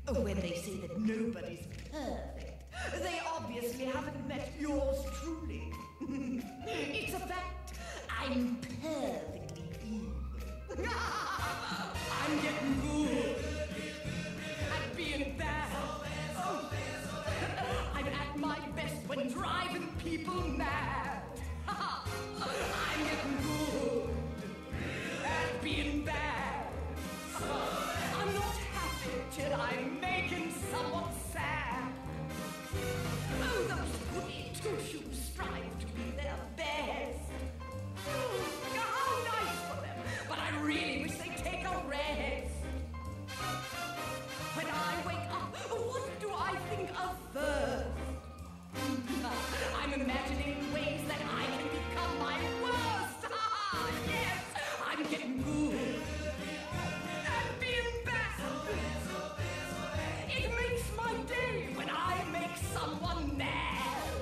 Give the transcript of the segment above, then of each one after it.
When they say that nobody's perfect, they obviously haven't met yours truly. It's a fact. I'm perfectly evil. I'm getting good at being bad. I'm at my best when driving people mad. I'm getting good at being bad. I'm not happy till I'm making someone sad. Oh, those goody two-shoes strive to be their best. How nice for them, but I really wish they'd take a rest. When I wake up, what do I think of first? I'm imagining ways that I can become my worst. Yes, I'm getting good at being bad. It makes my day when I make someone mad.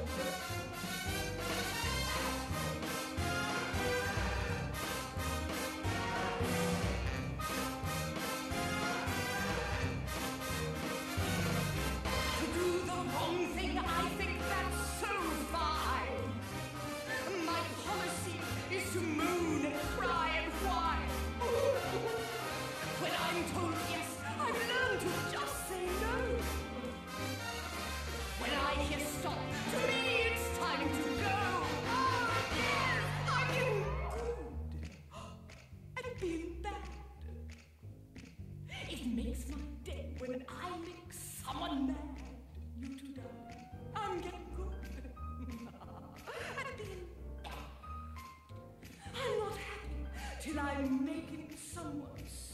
To do the wrong thing, I think that's so fine. My policy is to moon and cry and whine. When I'm told yes, I've learned to just say no. When I hear stop, to me it's time to go. Oh, yes, I'm getting good at being bad. It makes my day when I make someone mad. You two don't. I'm getting good at being bad. I'm not happy till I'm making someone sad.